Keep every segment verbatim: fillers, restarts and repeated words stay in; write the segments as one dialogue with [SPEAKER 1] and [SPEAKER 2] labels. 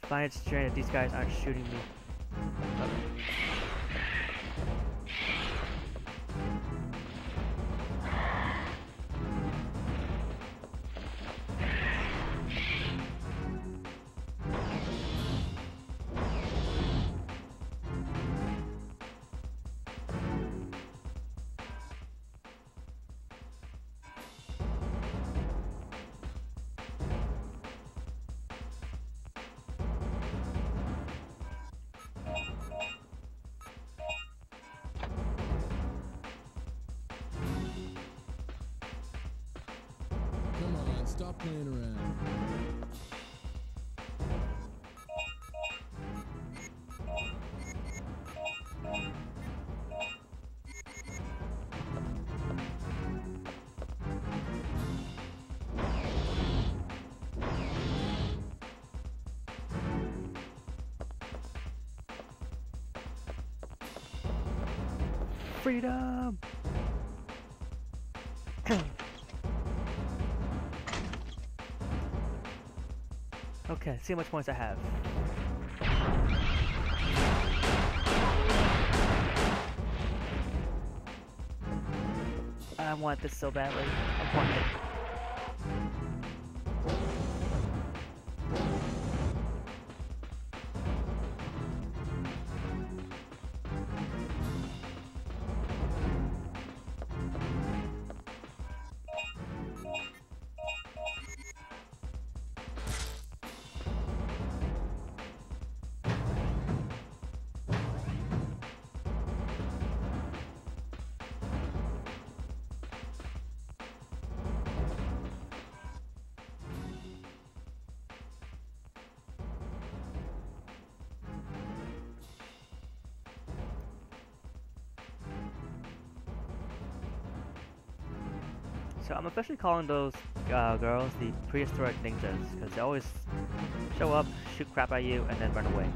[SPEAKER 1] find it strange that these guys aren't shooting me. Okay.
[SPEAKER 2] Come on, stop playing around.
[SPEAKER 1] Freedom! Okay, see how much points I have. I want this so badly. I want it. So I'm officially calling those uh, girls the prehistoric ninjas, because they always show up, shoot crap at you, and then run away.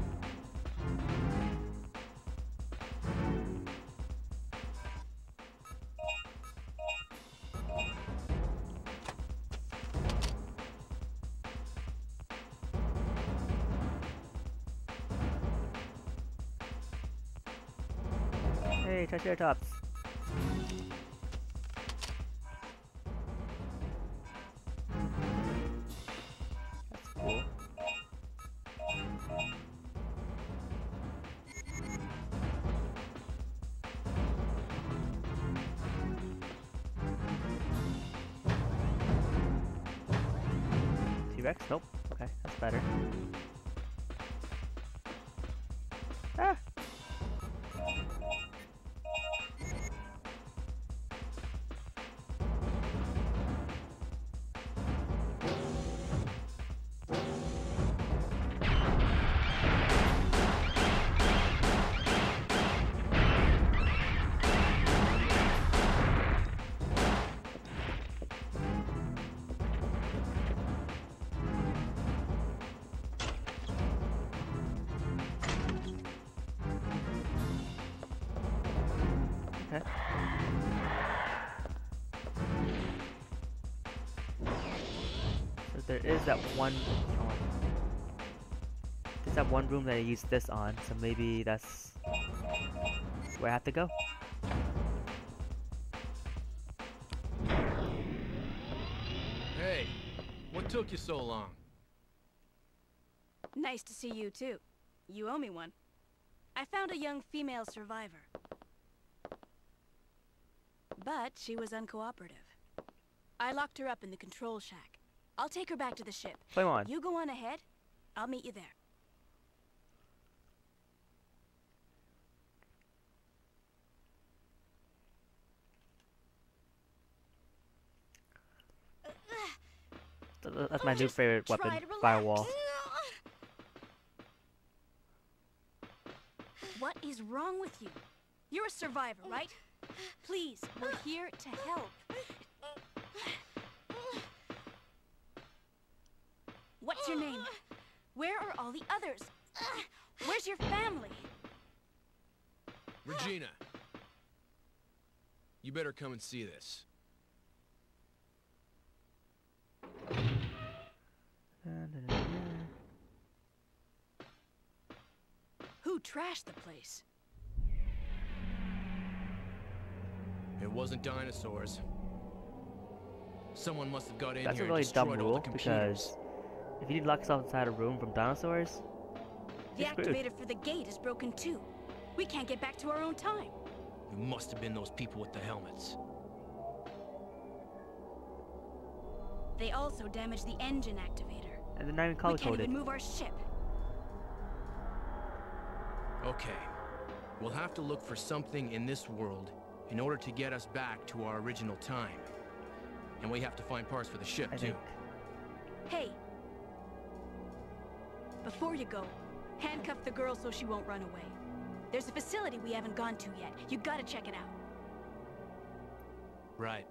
[SPEAKER 1] Hey, Triceratops. Cool. T-Rex? Nope. Okay, that's better. Ah! Okay. So there is that one. Oh, there's that one room that I used this on, so maybe that's where I have to go.
[SPEAKER 3] Hey, what took you so long?
[SPEAKER 4] Nice to see you too. You owe me one. I found a young female survivor. But she was uncooperative. I locked her up in the control shack. I'll take her back to the ship.
[SPEAKER 1] Play on.
[SPEAKER 4] You go on ahead. I'll meet you there.
[SPEAKER 1] That's my new
[SPEAKER 4] Just
[SPEAKER 1] favorite
[SPEAKER 4] try
[SPEAKER 1] weapon,
[SPEAKER 4] to relax.
[SPEAKER 1] firewall.
[SPEAKER 4] What is wrong with you? You're a survivor, right? Please, we're here to help. What's your name? Where are all the others? Where's your family?
[SPEAKER 3] Regina. You better come and see this.
[SPEAKER 4] trashed the place?
[SPEAKER 3] It wasn't dinosaurs. Someone must have got in
[SPEAKER 1] That's
[SPEAKER 3] here
[SPEAKER 1] a really
[SPEAKER 3] and
[SPEAKER 1] dumb
[SPEAKER 3] destroyed all
[SPEAKER 1] rule
[SPEAKER 3] the computers.
[SPEAKER 1] because if you lock yourself inside a room from dinosaurs,
[SPEAKER 4] The
[SPEAKER 1] you're screwed.
[SPEAKER 4] activator for the gate is broken too. We can't get back to our own time.
[SPEAKER 3] It must have been those people with the helmets.
[SPEAKER 4] They also damaged the engine activator.
[SPEAKER 1] And they're not even
[SPEAKER 4] We
[SPEAKER 1] color
[SPEAKER 4] can't
[SPEAKER 1] coded.
[SPEAKER 4] even move our ship.
[SPEAKER 3] Okay. We'll have to look for something in this world in order to get us back to our original time. And we have to find parts for the ship,
[SPEAKER 1] I
[SPEAKER 3] too.
[SPEAKER 1] think.
[SPEAKER 4] Hey. Before you go, handcuff the girl so she won't run away. There's a facility we haven't gone to yet. You gotta check it out.
[SPEAKER 3] Right.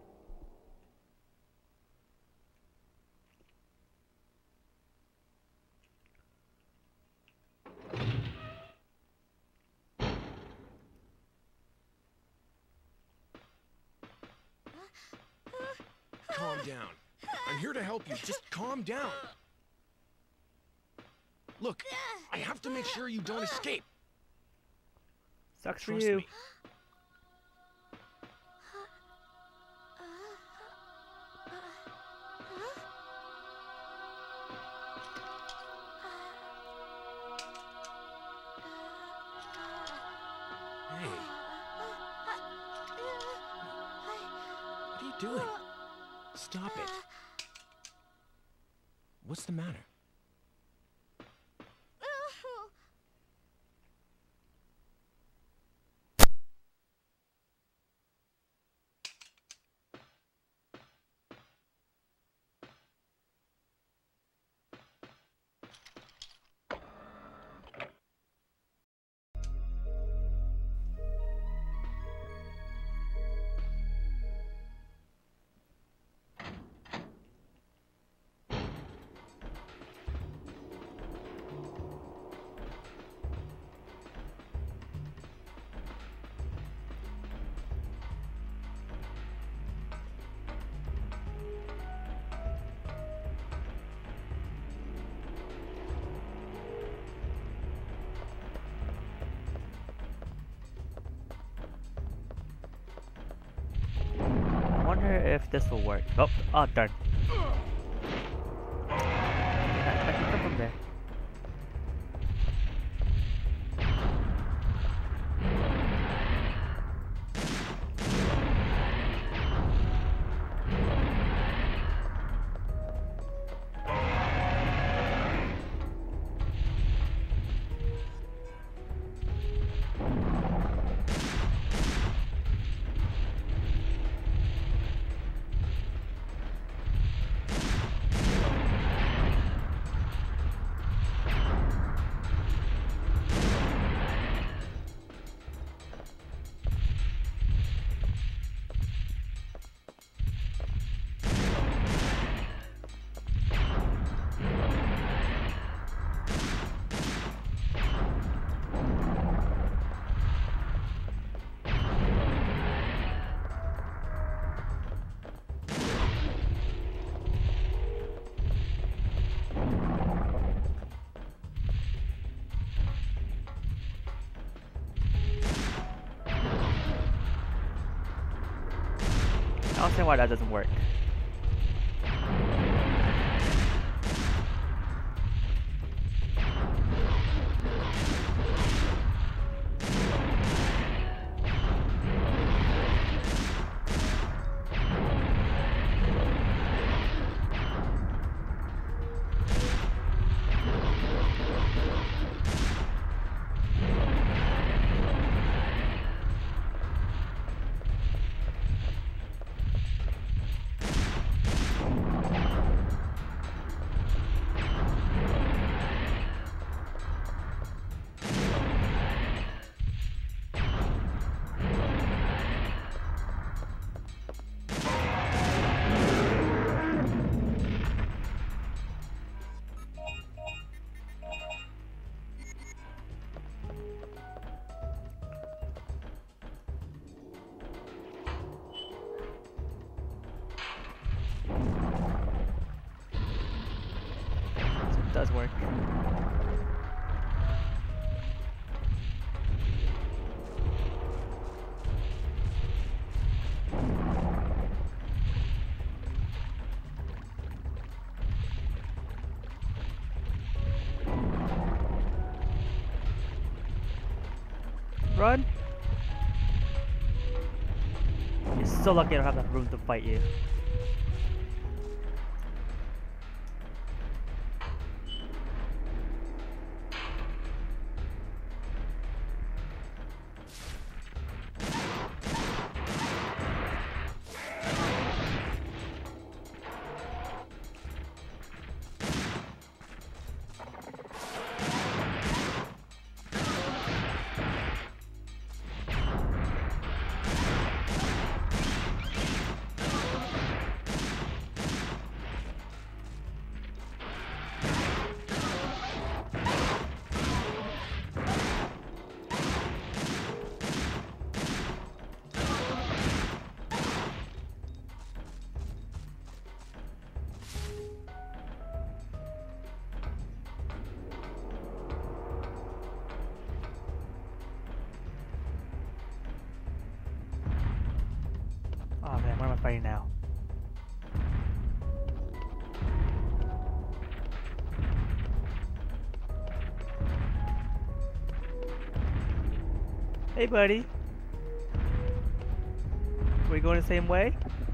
[SPEAKER 3] Calm down. I'm here to help you. Just calm down. Look, I have to make sure you don't escape.
[SPEAKER 1] Sucks for
[SPEAKER 3] Trust
[SPEAKER 1] you.
[SPEAKER 3] me. Hey. What are you doing? Stop it. What's the matter?
[SPEAKER 1] I wonder if this will work. Oh, oh darn. That, that can come from there. I don't understand why that doesn't work. So it does work. Run! You're so lucky I don't have enough room to fight you. Oh man, what am I fighting now? Hey buddy! Are we going the same way?